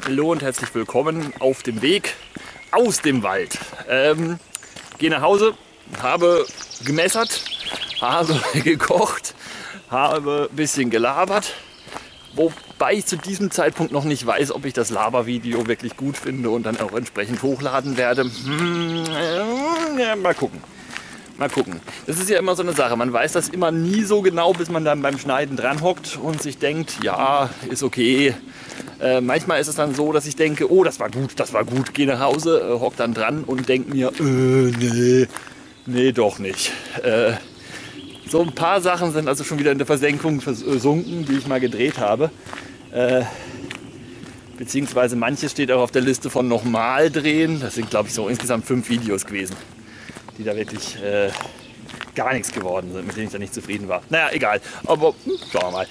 Hallo und herzlich willkommen auf dem Weg aus dem Wald. Gehe nach Hause, habe gemessert, habe gekocht, habe ein bisschen gelabert. Wobei ich zu diesem Zeitpunkt noch nicht weiß, ob ich das Labervideo wirklich gut finde und dann auch entsprechend hochladen werde. Mal gucken. Mal gucken. Das ist ja immer so eine Sache. Man weiß das immer nie so genau, bis man dann beim Schneiden dran hockt und sich denkt, ja, ist okay. Manchmal ist es dann so, dass ich denke, oh, das war gut, gehe nach Hause, hock dann dran und denke mir, nee, doch nicht. So ein paar Sachen sind also schon wieder in der Versenkung versunken, die ich mal gedreht habe. Beziehungsweise manches steht auch auf der Liste von nochmal drehen. Das sind, glaube ich, so insgesamt 5 Videos gewesen, die da wirklich gar nichts geworden sind, mit denen ich da nicht zufrieden war. Naja, egal. Aber schauen wir mal.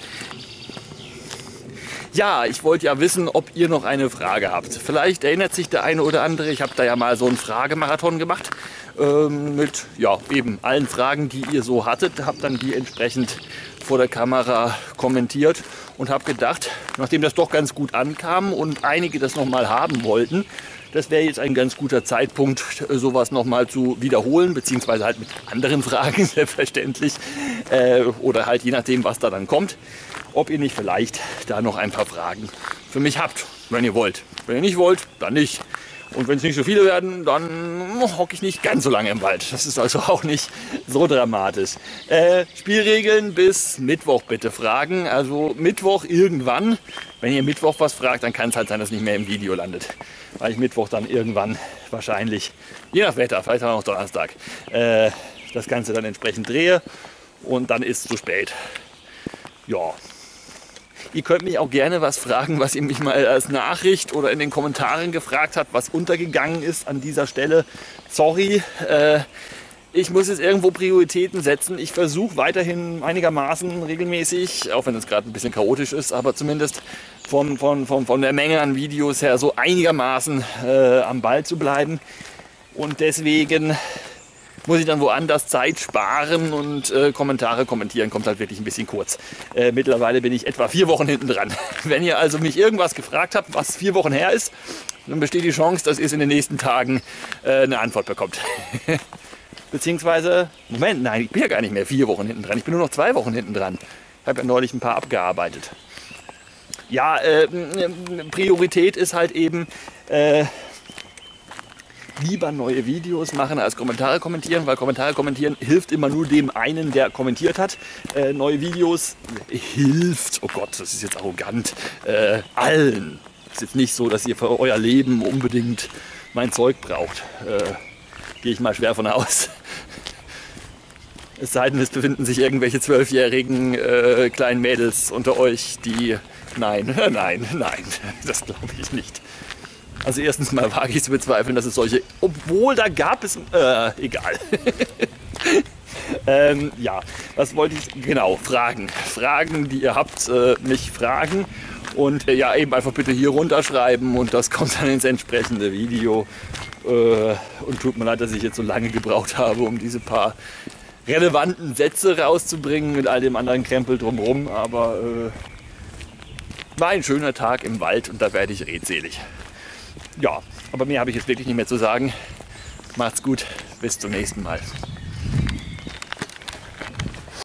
Ja, ich wollte ja wissen, ob ihr noch eine Frage habt. Vielleicht erinnert sich der eine oder andere. Ich habe da ja mal so einen Fragemarathon gemacht mit ja, eben allen Fragen, die ihr so hattet. Habe dann die entsprechend vor der Kamera kommentiert und habe gedacht, nachdem das doch ganz gut ankam und einige das nochmal haben wollten, das wäre jetzt ein ganz guter Zeitpunkt, sowas nochmal zu wiederholen, beziehungsweise halt mit anderen Fragen selbstverständlich oder halt je nachdem, was da dann kommt, ob ihr nicht vielleicht da noch ein paar Fragen für mich habt, wenn ihr wollt. Wenn ihr nicht wollt, dann nicht. Und wenn es nicht so viele werden, dann hocke ich nicht ganz so lange im Wald. Das ist also auch nicht so dramatisch. Spielregeln bis Mittwoch bitte fragen. Also Mittwoch irgendwann. Wenn ihr Mittwoch was fragt, dann kann es halt sein, dass es nicht mehr im Video landet. Weil ich Mittwoch dann irgendwann wahrscheinlich, je nach Wetter, vielleicht auch noch Donnerstag, das Ganze dann entsprechend drehe. Und dann ist es zu spät. Ja. Ihr könnt mich auch gerne was fragen, was ihr mich mal als Nachricht oder in den Kommentaren gefragt habt, was untergegangen ist an dieser Stelle. Sorry, ich muss jetzt irgendwo Prioritäten setzen. Ich versuche weiterhin einigermaßen regelmäßig, auch wenn es gerade ein bisschen chaotisch ist, aber zumindest von der Menge an Videos her so einigermaßen am Ball zu bleiben. Und deswegen muss ich dann woanders Zeit sparen und Kommentare kommentieren kommt halt wirklich ein bisschen kurz. Mittlerweile bin ich etwa 4 Wochen hinten dran. Wenn ihr also mich irgendwas gefragt habt, was 4 Wochen her ist, dann besteht die Chance, dass ihr es in den nächsten Tagen eine Antwort bekommt. Beziehungsweise, Moment, nein, ich bin ja gar nicht mehr 4 Wochen hinten dran. Ich bin nur noch 2 Wochen hinten dran. Ich habe ja neulich ein paar abgearbeitet. Ja, Priorität ist halt eben lieber neue Videos machen als Kommentare kommentieren, weil Kommentare kommentieren hilft immer nur dem einen, der kommentiert hat. Neue Videos hilft, oh Gott, das ist jetzt arrogant, allen. Es ist jetzt nicht so, dass ihr für euer Leben unbedingt mein Zeug braucht. Gehe ich mal schwer von aus. Es sei denn, es befinden sich irgendwelche 12-jährigen kleinen Mädels unter euch, die... Nein, das glaube ich nicht. Also erstens mal wage ich zu bezweifeln, dass es solche... Obwohl, da gab es... egal. Ja, was wollte ich... Genau, Fragen. Fragen, die ihr habt, mich fragen. Und ja, eben einfach bitte hier runterschreiben und das kommt dann ins entsprechende Video. Und tut mir leid, dass ich jetzt so lange gebraucht habe, um diese paar relevanten Sätze rauszubringen mit all dem anderen Krempel drumherum. Aber war ein schöner Tag im Wald und da werde ich redselig. Ja, aber mehr habe ich jetzt wirklich nicht mehr zu sagen. Macht's gut, bis zum nächsten Mal.